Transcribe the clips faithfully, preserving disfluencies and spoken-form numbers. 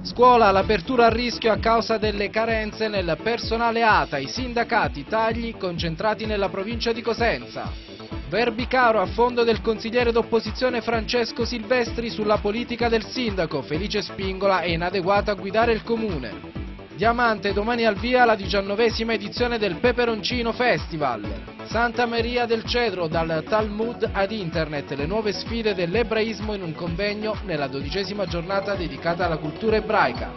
Scuola, l'apertura a rischio a causa delle carenze nel personale A T A, i sindacati tagli concentrati nella provincia di Cosenza. Verbicaro a fondo del consigliere d'opposizione Francesco Silvestri sulla politica del sindaco, Felice Spingola è inadeguato a guidare il comune. Diamante, domani al via la diciannovesima edizione del Peperoncino Festival. Santa Maria del Cedro, dal Talmud ad Internet, le nuove sfide dell'ebraismo in un convegno nella dodicesima giornata dedicata alla cultura ebraica.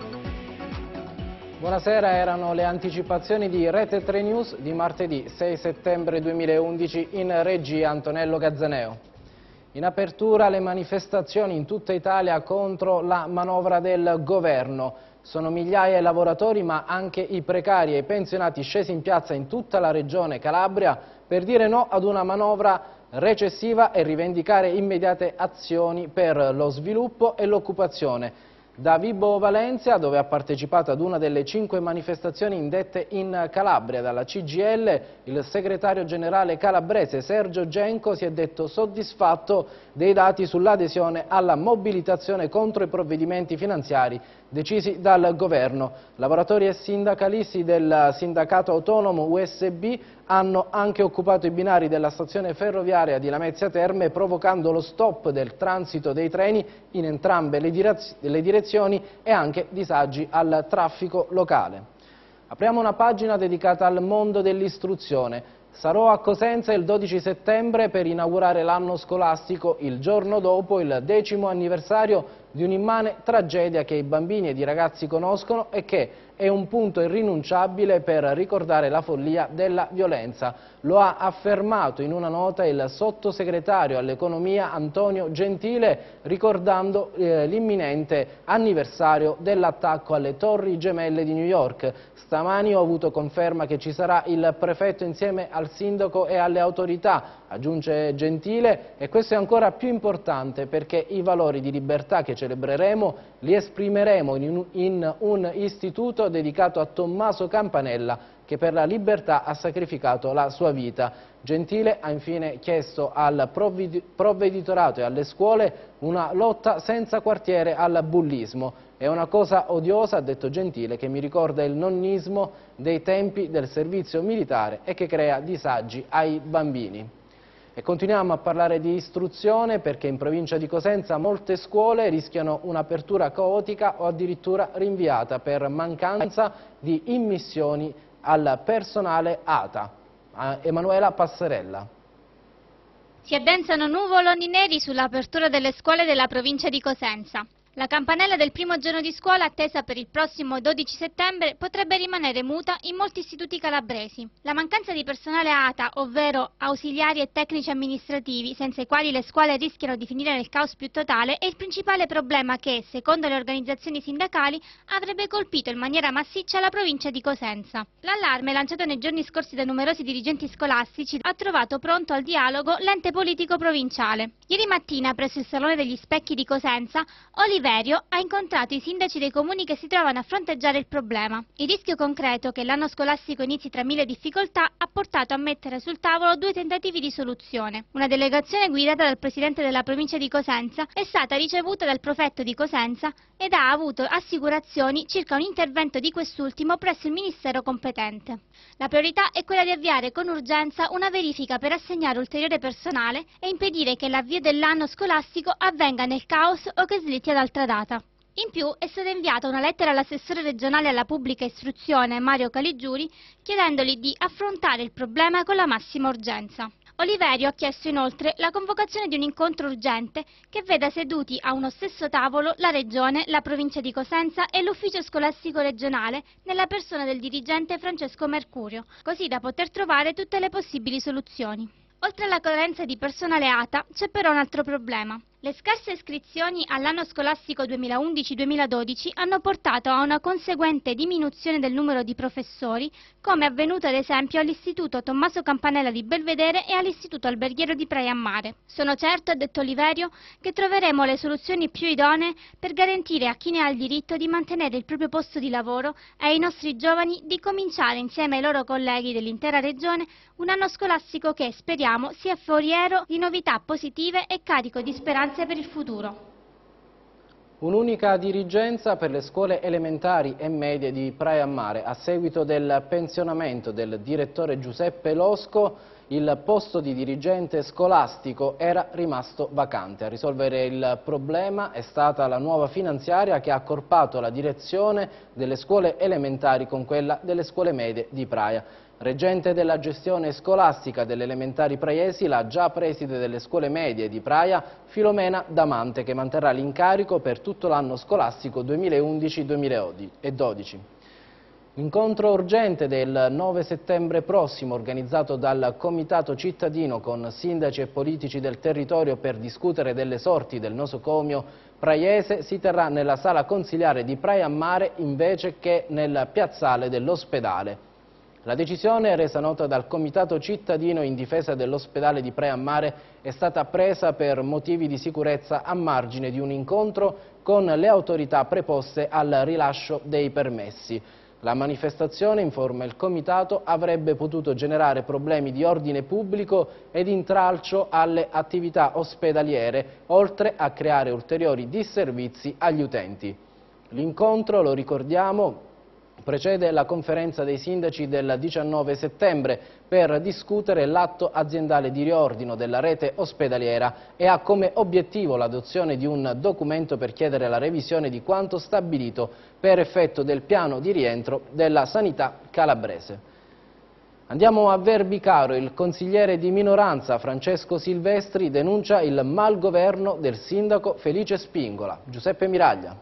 Buonasera, erano le anticipazioni di Rete tre News di martedì sei settembre duemilaundici, in regia Antonello Gazzaneo. In apertura le manifestazioni in tutta Italia contro la manovra del governo. Sono migliaia i lavoratori ma anche i precari e i pensionati scesi in piazza in tutta la regione Calabria per dire no ad una manovra recessiva e rivendicare immediate azioni per lo sviluppo e l'occupazione. Da Vibo Valentia, dove ha partecipato ad una delle cinque manifestazioni indette in Calabria dalla C G I L, il segretario generale calabrese Sergio Genco si è detto soddisfatto dei dati sull'adesione alla mobilitazione contro i provvedimenti finanziari decisi dal governo. Lavoratori e sindacalisti del sindacato autonomo U S B hanno anche occupato i binari della stazione ferroviaria di Lamezia Terme, provocando lo stop del transito dei treni in entrambe le, direz- le direzioni e anche disagi al traffico locale. Apriamo una pagina dedicata al mondo dell'istruzione. Sarò a Cosenza il dodici settembre per inaugurare l'anno scolastico, il giorno dopo il decimo anniversario di un'immane tragedia che i bambini ed i ragazzi conoscono e che è un punto irrinunciabile per ricordare la follia della violenza. Lo ha affermato in una nota il sottosegretario all'economia Antonio Gentile, ricordando eh, l'imminente anniversario dell'attacco alle Torri Gemelle di New York. Stamani ho avuto conferma che ci sarà il prefetto insieme al sindaco e alle autorità, aggiunge Gentile, e questo è ancora più importante perché i valori di libertà che celebreremo li esprimeremo in un, in un istituto dedicato a Tommaso Campanella, che per la libertà ha sacrificato la sua vita. Gentile ha infine chiesto al provveditorato e alle scuole una lotta senza quartiere al bullismo. È una cosa odiosa, ha detto Gentile, che mi ricorda il nonnismo dei tempi del servizio militare e che crea disagi ai bambini. E continuiamo a parlare di istruzione perché in provincia di Cosenza molte scuole rischiano un'apertura caotica o addirittura rinviata per mancanza di immissioni al personale A T A. Emanuela Passarella. Si addensano nuvoloni neri sull'apertura delle scuole della provincia di Cosenza. La campanella del primo giorno di scuola, attesa per il prossimo dodici settembre, potrebbe rimanere muta in molti istituti calabresi. La mancanza di personale A T A, ovvero ausiliari e tecnici amministrativi, senza i quali le scuole rischiano di finire nel caos più totale, è il principale problema che, secondo le organizzazioni sindacali, avrebbe colpito in maniera massiccia la provincia di Cosenza. L'allarme, lanciato nei giorni scorsi da numerosi dirigenti scolastici, ha trovato pronto al dialogo l'ente politico provinciale. Ieri mattina, presso il Salone degli Specchi di Cosenza, Oliverio ha incontrato i sindaci dei comuni che si trovano a fronteggiare il problema. Il rischio concreto che l'anno scolastico inizi tra mille difficoltà ha portato a mettere sul tavolo due tentativi di soluzione. Una delegazione guidata dal presidente della provincia di Cosenza è stata ricevuta dal prefetto di Cosenza ed ha avuto assicurazioni circa un intervento di quest'ultimo presso il ministero competente. La priorità è quella di avviare con urgenza una verifica per assegnare ulteriore personale e impedire che l'avvio dell'anno scolastico avvenga nel caos o che slitti ad altra data. In più è stata inviata una lettera all'assessore regionale alla pubblica istruzione Mario Caligiuri chiedendogli di affrontare il problema con la massima urgenza. Oliverio ha chiesto inoltre la convocazione di un incontro urgente che veda seduti a uno stesso tavolo la Regione, la Provincia di Cosenza e l'Ufficio Scolastico Regionale nella persona del dirigente Francesco Mercurio, così da poter trovare tutte le possibili soluzioni. Oltre alla carenza di personale A T A c'è però un altro problema. Le scarse iscrizioni all'anno scolastico duemilaundici duemiladodici hanno portato a una conseguente diminuzione del numero di professori, come avvenuto ad esempio all'Istituto Tommaso Campanella di Belvedere e all'Istituto Alberghiero di Praia a Mare. Sono certo, ha detto Oliverio, che troveremo le soluzioni più idonee per garantire a chi ne ha il diritto di mantenere il proprio posto di lavoro e ai nostri giovani di cominciare insieme ai loro colleghi dell'intera regione un anno scolastico che, speriamo, sia foriero di novità positive e carico di speranze per il futuro. Un'unica dirigenza per le scuole elementari e medie di Praia a Mare. A seguito del pensionamento del direttore Giuseppe Losco, il posto di dirigente scolastico era rimasto vacante. A risolvere il problema è stata la nuova finanziaria che ha accorpato la direzione delle scuole elementari con quella delle scuole medie di Praia. Reggente della gestione scolastica delle elementari praiesi, la già preside delle scuole medie di Praia, Filomena Damante, che manterrà l'incarico per tutto l'anno scolastico duemilaundici duemiladodici. Incontro urgente del nove settembre prossimo, organizzato dal Comitato Cittadino con sindaci e politici del territorio per discutere delle sorti del nosocomio praiese, si terrà nella sala consiliare di Praia a Mare invece che nel piazzale dell'ospedale. La decisione, resa nota dal Comitato Cittadino in difesa dell'ospedale di Praia a Mare, è stata presa per motivi di sicurezza a margine di un incontro con le autorità preposte al rilascio dei permessi. La manifestazione, informa il Comitato, avrebbe potuto generare problemi di ordine pubblico ed intralcio alle attività ospedaliere, oltre a creare ulteriori disservizi agli utenti. L'incontro, lo ricordiamo, precede la conferenza dei sindaci del diciannove settembre per discutere l'atto aziendale di riordino della rete ospedaliera e ha come obiettivo l'adozione di un documento per chiedere la revisione di quanto stabilito per effetto del piano di rientro della sanità calabrese. Andiamo a Verbicaro. Il consigliere di minoranza Francesco Silvestri denuncia il malgoverno del sindaco Felice Spingola. Giuseppe Miraglia.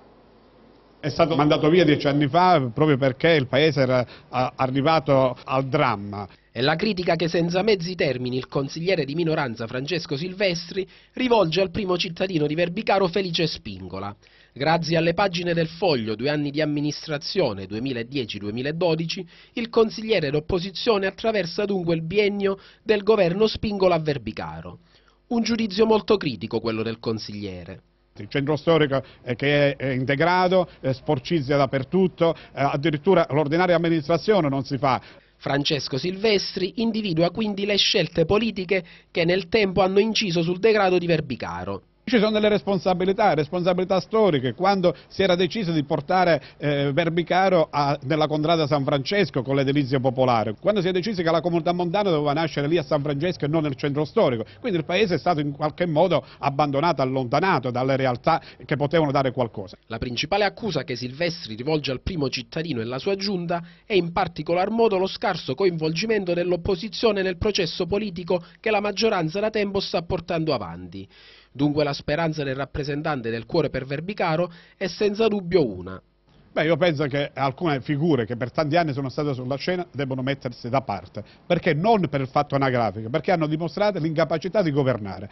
È stato mandato via dieci anni fa proprio perché il paese era arrivato al dramma. È la critica che senza mezzi termini il consigliere di minoranza Francesco Silvestri rivolge al primo cittadino di Verbicaro Felice Spingola. Grazie alle pagine del Foglio, due anni di amministrazione duemiladieci duemiladodici, il consigliere d'opposizione attraversa dunque il biennio del governo Spingola a Verbicaro. Un giudizio molto critico quello del consigliere. Il centro storico eh, che è, è integrato, eh, sporcizia dappertutto, eh, addirittura l'ordinaria amministrazione non si fa. Francesco Silvestri individua quindi le scelte politiche che nel tempo hanno inciso sul degrado di Verbicaro. Ci sono delle responsabilità, responsabilità storiche, quando si era deciso di portare eh, Verbicaro a, nella contrada San Francesco con l'edilizia popolare, quando si è deciso che la comunità montana doveva nascere lì a San Francesco e non nel centro storico, quindi il paese è stato in qualche modo abbandonato, allontanato dalle realtà che potevano dare qualcosa. La principale accusa che Silvestri rivolge al primo cittadino e alla sua giunta è in particolar modo lo scarso coinvolgimento dell'opposizione nel processo politico che la maggioranza da tempo sta portando avanti. Dunque la speranza del rappresentante del cuore per Verbicaro è senza dubbio una. Beh, io penso che alcune figure che per tanti anni sono state sulla scena devono mettersi da parte, perché non per il fatto anagrafico, perché hanno dimostrato l'incapacità di governare.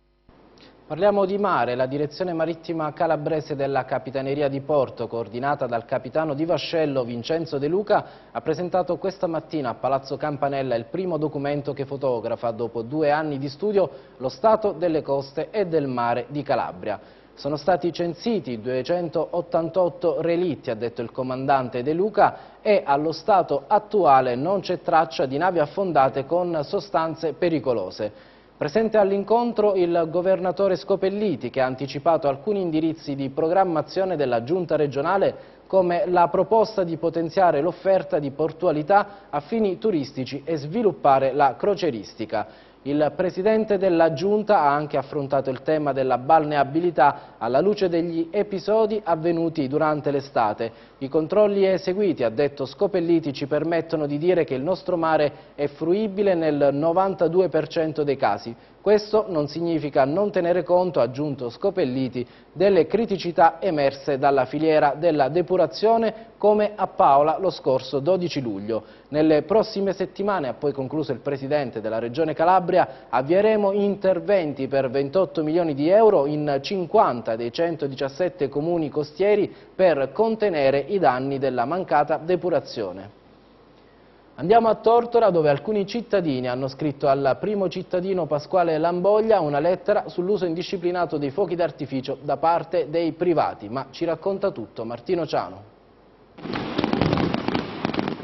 Parliamo di mare. La direzione marittima calabrese della Capitaneria di Porto, coordinata dal capitano di vascello Vincenzo De Luca, ha presentato questa mattina a Palazzo Campanella il primo documento che fotografa, dopo due anni di studio, lo stato delle coste e del mare di Calabria. Sono stati censiti duecentottantotto relitti, ha detto il comandante De Luca, e allo stato attuale non c'è traccia di navi affondate con sostanze pericolose. Presente all'incontro il governatore Scopelliti, che ha anticipato alcuni indirizzi di programmazione della Giunta regionale, come la proposta di potenziare l'offerta di portualità a fini turistici e sviluppare la crocieristica. Il Presidente della Giunta ha anche affrontato il tema della balneabilità alla luce degli episodi avvenuti durante l'estate. I controlli eseguiti, ha detto Scopelliti, ci permettono di dire che il nostro mare è fruibile nel novantadue per cento dei casi. Questo non significa non tenere conto, ha aggiunto Scopelliti, delle criticità emerse dalla filiera della depurazione, come a Paola lo scorso dodici luglio. Nelle prossime settimane, ha poi concluso il Presidente della Regione Calabria, avvieremo interventi per ventotto milioni di euro in cinquanta dei centodiciassette comuni costieri per contenere i danni della mancata depurazione. Andiamo a Tortora, dove alcuni cittadini hanno scritto al primo cittadino Pasquale Lamboglia una lettera sull'uso indisciplinato dei fuochi d'artificio da parte dei privati. Ma ci racconta tutto Martino Ciano.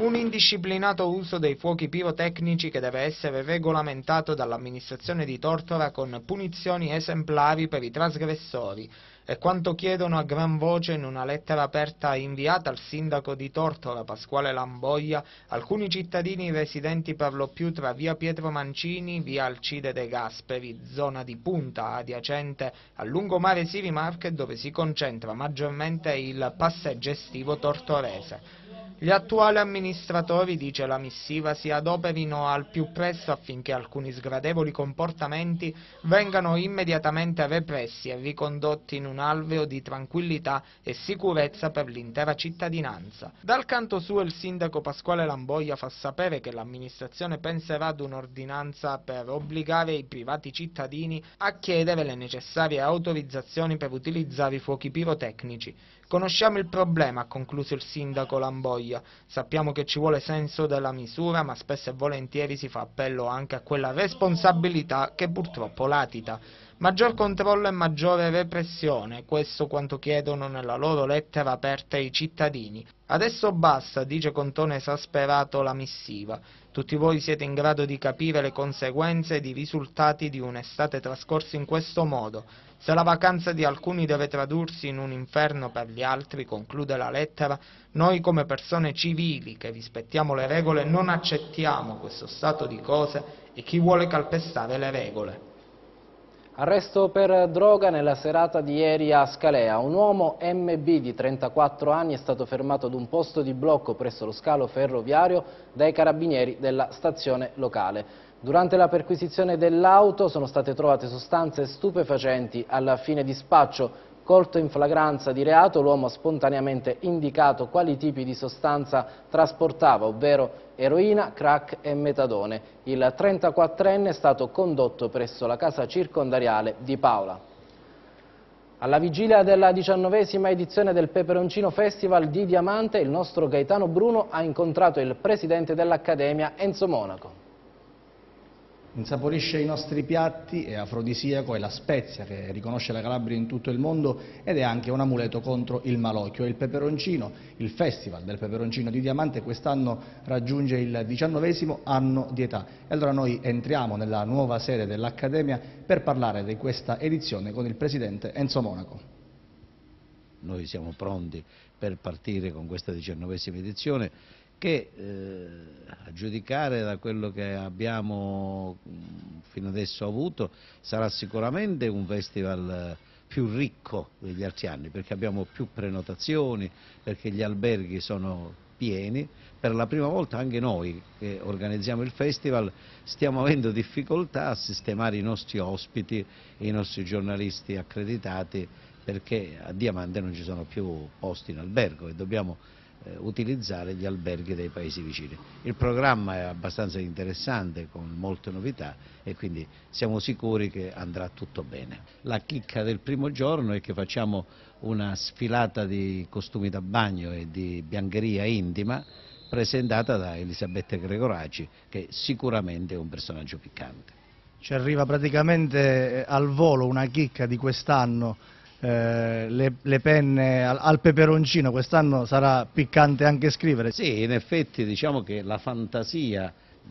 Un indisciplinato uso dei fuochi pirotecnici che deve essere regolamentato dall'amministrazione di Tortora con punizioni esemplari per i trasgressori. È quanto chiedono a gran voce in una lettera aperta inviata al sindaco di Tortora, Pasquale Lamboia, alcuni cittadini residenti per lo più tra via Pietro Mancini, via Alcide De Gasperi, zona di punta adiacente al lungomare Siri Market, dove si concentra maggiormente il passeggio estivo tortorese. Gli attuali amministratori, dice la missiva, si adoperino al più presto affinché alcuni sgradevoli comportamenti vengano immediatamente repressi e ricondotti in un alveo di tranquillità e sicurezza per l'intera cittadinanza. Dal canto suo il sindaco Pasquale Lamboia fa sapere che l'amministrazione penserà ad un'ordinanza per obbligare i privati cittadini a chiedere le necessarie autorizzazioni per utilizzare i fuochi pirotecnici. Conosciamo il problema, ha concluso il sindaco Lamboia. Sappiamo che ci vuole senso della misura, ma spesso e volentieri si fa appello anche a quella responsabilità che purtroppo latita. Maggior controllo e maggiore repressione, questo quanto chiedono nella loro lettera aperta i cittadini. Adesso basta, dice con tono esasperato la missiva. Tutti voi siete in grado di capire le conseguenze ed i risultati di un'estate trascorsa in questo modo. Se la vacanza di alcuni deve tradursi in un inferno per gli altri, conclude la lettera, noi come persone civili che rispettiamo le regole non accettiamo questo stato di cose e chi vuole calpestare le regole. Arresto per droga nella serata di ieri a Scalea. Un uomo M B di trentaquattro anni è stato fermato ad un posto di blocco presso lo scalo ferroviario dai carabinieri della stazione locale. Durante la perquisizione dell'auto sono state trovate sostanze stupefacenti. Alla fine dispaccio, colto in flagranza di reato, l'uomo ha spontaneamente indicato quali tipi di sostanza trasportava, ovvero eroina, crack e metadone. Il trentaquattrenne è stato condotto presso la casa circondariale di Paola. Alla vigilia della diciannovesima edizione del Peperoncino Festival di Diamante, il nostro Gaetano Bruno ha incontrato il presidente dell'Accademia, Enzo Monaco. Insaporisce i nostri piatti, è afrodisiaco, è la spezia che riconosce la Calabria in tutto il mondo ed è anche un amuleto contro il malocchio. Il peperoncino, il festival del peperoncino di Diamante quest'anno raggiunge il diciannovesimo anno di età e allora noi entriamo nella nuova sede dell'Accademia per parlare di questa edizione con il presidente Enzo Monaco. Noi siamo pronti per partire con questa diciannovesima edizione che eh, a giudicare da quello che abbiamo fino adesso avuto sarà sicuramente un festival più ricco degli altri anni, perché abbiamo più prenotazioni, perché gli alberghi sono pieni. Per la prima volta anche noi che organizziamo il festival stiamo avendo difficoltà a sistemare i nostri ospiti, i nostri giornalisti accreditati, perché a Diamante non ci sono più posti in albergo e dobbiamo eh, utilizzare gli alberghi dei paesi vicini. Il programma è abbastanza interessante, con molte novità, e quindi siamo sicuri che andrà tutto bene. La chicca del primo giorno è che facciamo una sfilata di costumi da bagno e di biancheria intima presentata da Elisabetta Gregoraci, che sicuramente è un personaggio piccante. Ci arriva praticamente al volo una chicca di quest'anno, eh, le, le penne al, al peperoncino. Quest'anno sarà piccante anche scrivere. Sì, in effetti diciamo che la fantasia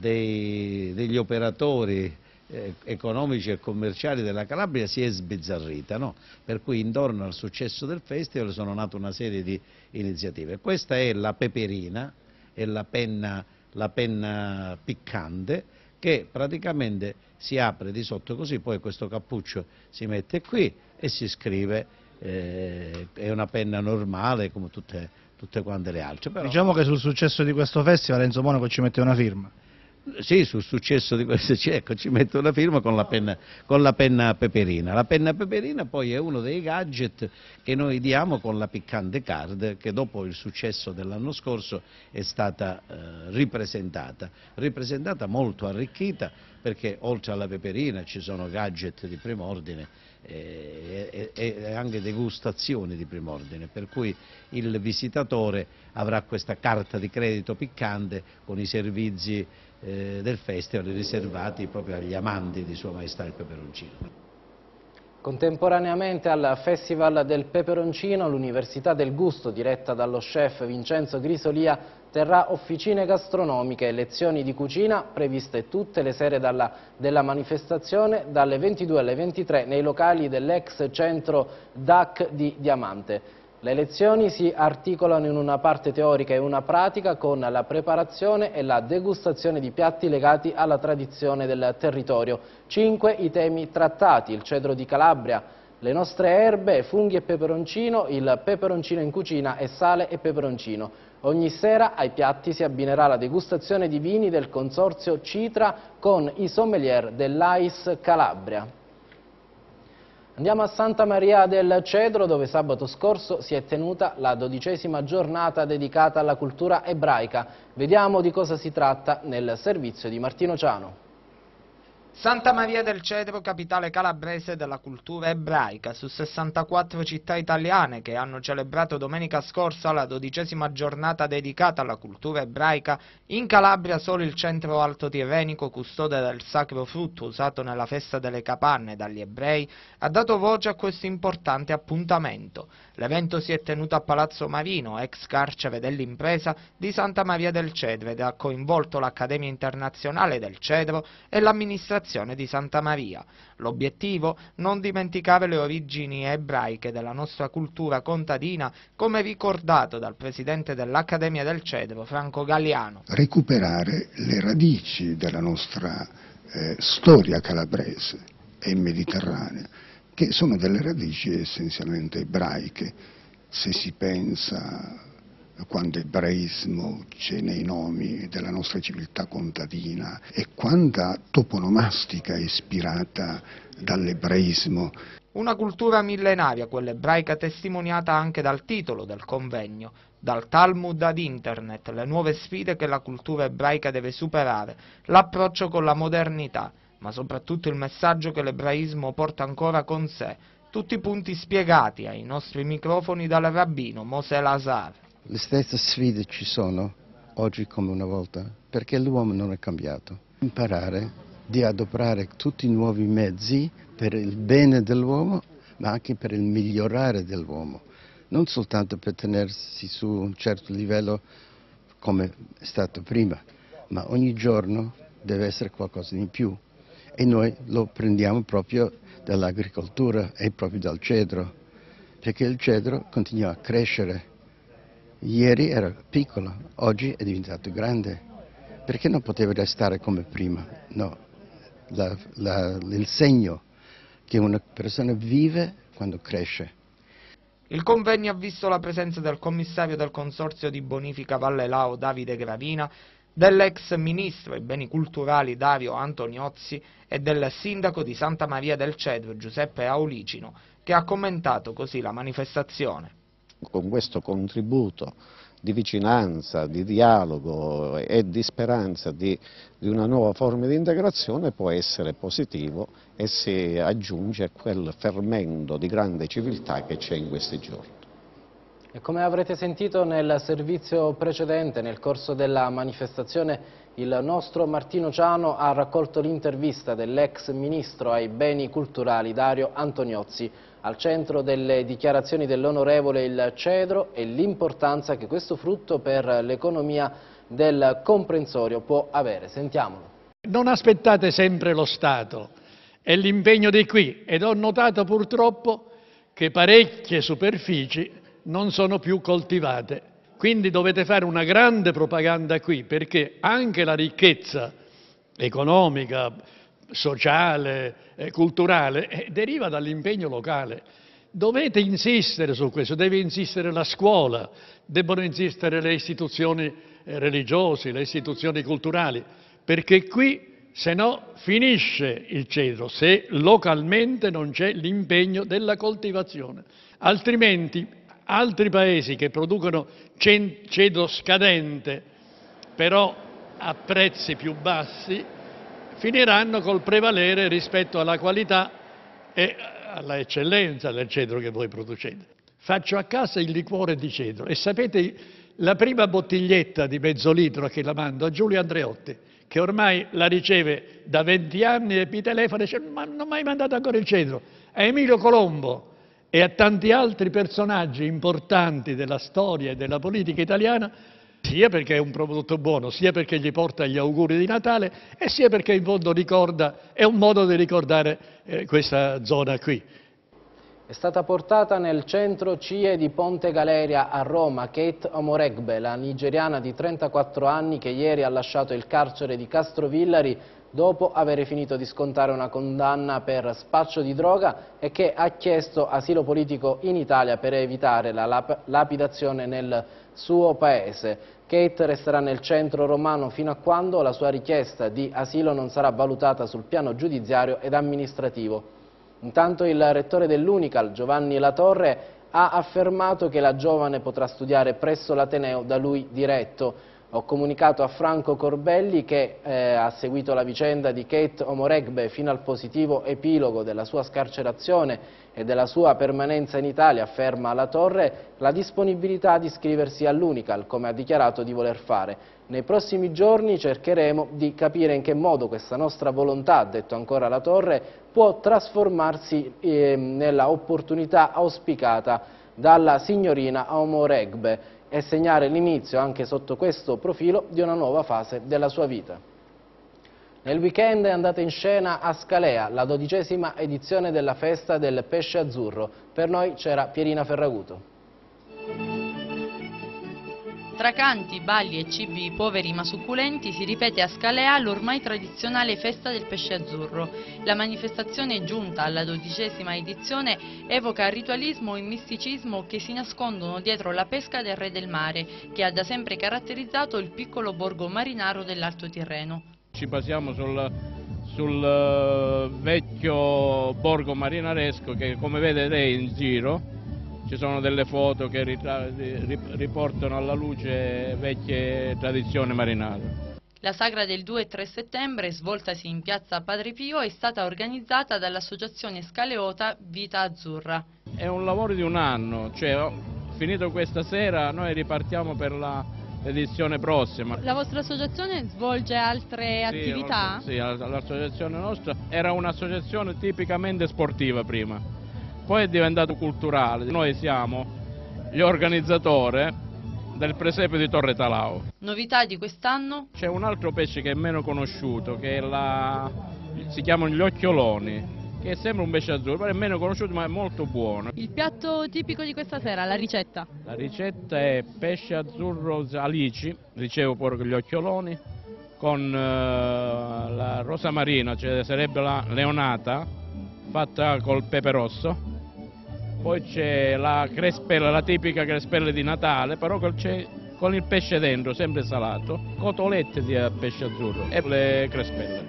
dei, degli operatori eh, economici e commerciali della Calabria si è sbizzarrita, no? Per cui intorno al successo del festival sono nate una serie di iniziative. Questa è la peperina, è la penna, la penna piccante, che praticamente si apre di sotto così, poi questo cappuccio si mette qui e si scrive, eh, è una penna normale come tutte, tutte quante le altre. Però... Diciamo che sul successo di questo festival Enzo Monaco ci mette una firma. Sì, sul successo di questo ecco, ci metto una firma con la, penna, con la penna peperina. La penna peperina poi è uno dei gadget che noi diamo con la piccante card, che dopo il successo dell'anno scorso è stata eh, ripresentata, ripresentata molto arricchita, perché oltre alla peperina ci sono gadget di primo ordine e, e, e anche degustazioni di primo ordine, per cui il visitatore avrà questa carta di credito piccante con i servizi del festival riservati proprio agli amanti di Sua Maestà il Peperoncino. Contemporaneamente al Festival del Peperoncino, l'Università del Gusto, diretta dallo chef Vincenzo Grisolia, terrà officine gastronomiche e lezioni di cucina previste tutte le sere dalla, della manifestazione dalle ventidue alle ventitré nei locali dell'ex centro D A C di Diamante. Le lezioni si articolano in una parte teorica e una pratica con la preparazione e la degustazione di piatti legati alla tradizione del territorio. Cinque i temi trattati: il cedro di Calabria, le nostre erbe, funghi e peperoncino, il peperoncino in cucina e sale e peperoncino. Ogni sera ai piatti si abbinerà la degustazione di vini del consorzio Citra con i sommelier dell'A I S Calabria. Andiamo a Santa Maria del Cedro, dove sabato scorso si è tenuta la dodicesima giornata dedicata alla cultura ebraica. Vediamo di cosa si tratta nel servizio di Martino Ciano. Santa Maria del Cedro, capitale calabrese della cultura ebraica, su sessantaquattro città italiane che hanno celebrato domenica scorsa la dodicesima giornata dedicata alla cultura ebraica, in Calabria solo il centro alto tirrenico, custode del sacro frutto usato nella festa delle capanne dagli ebrei, ha dato voce a questo importante appuntamento. L'evento si è tenuto a Palazzo Marino, ex carcere dell'impresa di Santa Maria del Cedro, ed ha coinvolto l'Accademia Internazionale del Cedro e l'amministrazione di Santa Maria. L'obiettivo? Non dimenticare le origini ebraiche della nostra cultura contadina, come ricordato dal presidente dell'Accademia del Cedro, Franco Galliano. Recuperare le radici della nostra eh, storia calabrese e mediterranea, che sono delle radici essenzialmente ebraiche. Se si pensa quando ebraismo c'è nei nomi della nostra civiltà contadina e quanta toponomastica è ispirata dall'ebraismo. Una cultura millenaria, quella ebraica, testimoniata anche dal titolo del convegno, dal Talmud ad Internet, le nuove sfide che la cultura ebraica deve superare, l'approccio con la modernità, ma soprattutto il messaggio che l'ebraismo porta ancora con sé, tutti punti spiegati ai nostri microfoni dal rabbino Mosè Lazar. Le stesse sfide ci sono oggi come una volta, perché l'uomo non è cambiato. Imparare di adoperare tutti i nuovi mezzi per il bene dell'uomo, ma anche per il migliorare dell'uomo, non soltanto per tenersi su un certo livello come è stato prima, ma ogni giorno deve essere qualcosa in più, e noi lo prendiamo proprio dall'agricoltura e proprio dal cedro, perché il cedro continua a crescere. Ieri era piccolo, oggi è diventato grande. Perché non poteva restare come prima? No, la, la, il segno che una persona vive quando cresce. Il convegno ha visto la presenza del commissario del Consorzio di Bonifica Valle Lao Davide Gravina, dell'ex ministro ai beni culturali Dario Antoniozzi e del sindaco di Santa Maria del Cedro Giuseppe Aulicino, che ha commentato così la manifestazione. Con questo contributo di vicinanza, di dialogo e di speranza di, di una nuova forma di integrazione può essere positivo e si aggiunge quel fermento di grande civiltà che c'è in questi giorni. E come avrete sentito nel servizio precedente, nel corso della manifestazione, il nostro Martino Ciano ha raccolto l'intervista dell'ex ministro ai beni culturali Dario Antoniozzi. Al centro delle dichiarazioni dell'onorevole il cedro e l'importanza che questo frutto per l'economia del comprensorio può avere. Sentiamolo. Non aspettate sempre lo Stato, è l'impegno di qui, ed ho notato purtroppo che parecchie superfici non sono più coltivate. Quindi dovete fare una grande propaganda qui, perché anche la ricchezza economica, sociale, eh, culturale eh, deriva dall'impegno locale. Dovete insistere su questo, deve insistere la scuola, debbono insistere le istituzioni eh, religiose, le istituzioni culturali, perché qui se no finisce il cedro, se localmente non c'è l'impegno della coltivazione. Altrimenti altri paesi che producono cedro scadente, però a prezzi più bassi, finiranno col prevalere rispetto alla qualità e alla eccellenza del cedro che voi producete. Faccio a casa il liquore di cedro e sapete, la prima bottiglietta di mezzo litro che la mando a Giulio Andreotti, che ormai la riceve da venti anni e mi telefona e dice: ma non mi hai mandato ancora il cedro? a Emilio Colombo e a tanti altri personaggi importanti della storia e della politica italiana, sia perché è un prodotto buono, sia perché gli porta gli auguri di Natale e sia perché in fondo ricorda, è un modo di ricordare eh, questa zona qui. È stata portata nel centro C I E di Ponte Galeria a Roma Kate Omoregbe, la nigeriana di trentaquattro anni che ieri ha lasciato il carcere di Castrovillari dopo aver finito di scontare una condanna per spaccio di droga e che ha chiesto asilo politico in Italia per evitare la lap lapidazione nel suo paese. Kate resterà nel centro romano fino a quando la sua richiesta di asilo non sarà valutata sul piano giudiziario ed amministrativo. Intanto il rettore dell'Unical, Giovanni Latorre, ha affermato che la giovane potrà studiare presso l'Ateneo da lui diretto. Ho comunicato a Franco Corbelli che eh, ha seguito la vicenda di Kate Omoregbe fino al positivo epilogo della sua scarcerazione e della sua permanenza in Italia, afferma Latorre, la disponibilità di iscriversi all'Unical, come ha dichiarato di voler fare. Nei prossimi giorni cercheremo di capire in che modo questa nostra volontà, ha detto ancora Latorre, può trasformarsi eh, nella opportunità auspicata dalla signorina Omoregbe e segnare l'inizio, anche sotto questo profilo, di una nuova fase della sua vita. Nel weekend è andata in scena a Scalea, la dodicesima edizione della festa del pesce azzurro. Per noi c'era Pierina Ferraguto. Tra canti, balli e cibi poveri ma succulenti si ripete a Scalea l'ormai tradizionale festa del pesce azzurro. La manifestazione giunta alla dodicesima edizione evoca ritualismo e misticismo che si nascondono dietro la pesca del re del mare, che ha da sempre caratterizzato il piccolo borgo marinaro dell'Alto Tirreno. Ci basiamo sul, sul vecchio borgo marinaresco che, come vede lei in giro, ci sono delle foto che riportano alla luce vecchie tradizioni marinari. La sagra del due e tre settembre, svoltasi in piazza Padre Pio, è stata organizzata dall'associazione scaleota Vita Azzurra. È un lavoro di un anno, cioè finito questa sera noi ripartiamo per l'edizione prossima. La vostra associazione svolge altre sì, attività? Sì, l'associazione nostra era un'associazione tipicamente sportiva prima. Poi è diventato culturale. Noi siamo gli organizzatori del presepe di Torre Talao. Novità di quest'anno? C'è un altro pesce che è meno conosciuto, che è la... si chiamano gli occhioloni, che sembra un pesce azzurro, però è meno conosciuto ma è molto buono. Il piatto tipico di questa sera, la ricetta? La ricetta è pesce azzurro alici, dicevo pure con gli occhioloni, con uh, la rosa marina, cioè sarebbe la leonata, fatta col pepe rosso. Poi c'è la crespella, la tipica crespella di Natale, però c'è con il pesce dentro, sempre salato, cotolette di pesce azzurro e le crespelle.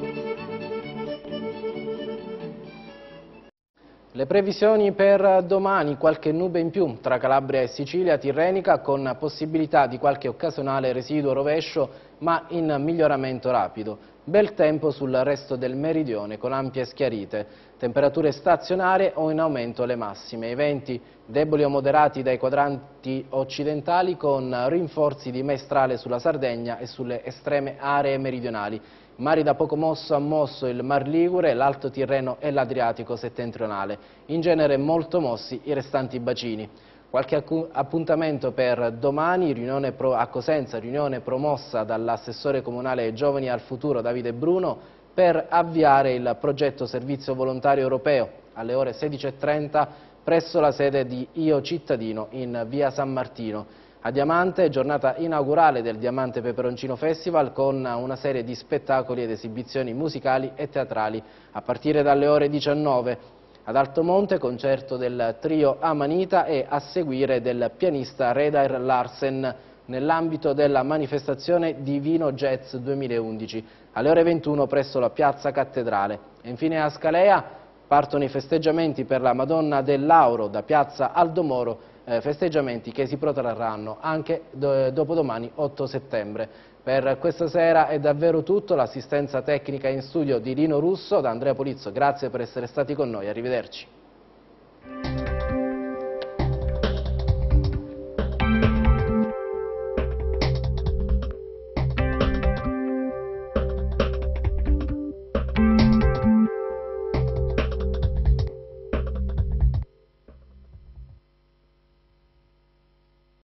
Le previsioni per domani, qualche nube in più tra Calabria e Sicilia tirrenica con possibilità di qualche occasionale residuo rovescio ma in miglioramento rapido. Bel tempo sul resto del meridione con ampie schiarite, temperature stazionarie o in aumento le massime, i venti deboli o moderati dai quadranti occidentali con rinforzi di maestrale sulla Sardegna e sulle estreme aree meridionali. Mari da poco mosso a mosso il Mar Ligure, l'Alto Tirreno e l'Adriatico settentrionale, in genere molto mossi i restanti bacini. Qualche appuntamento per domani, riunione pro, a Cosenza, riunione promossa dall'assessore comunale ai giovani al futuro Davide Bruno per avviare il progetto Servizio Volontario Europeo alle ore sedici e trenta presso la sede di Io Cittadino in via San Martino. A Diamante, giornata inaugurale del Diamante Peperoncino Festival con una serie di spettacoli ed esibizioni musicali e teatrali a partire dalle ore diciannove. Ad Altomonte, concerto del trio Amanita e a seguire del pianista Reidar Larsen nell'ambito della manifestazione Divino Jazz duemilaundici alle ore ventuno presso la Piazza Cattedrale. E infine a Scalea partono i festeggiamenti per la Madonna del Lauro da Piazza Aldomoro, eh, festeggiamenti che si protrarranno anche do dopodomani otto settembre. Per questa sera è davvero tutto, l'assistenza tecnica in studio di Lino Russo, da Andrea Polizzo, grazie per essere stati con noi, arrivederci.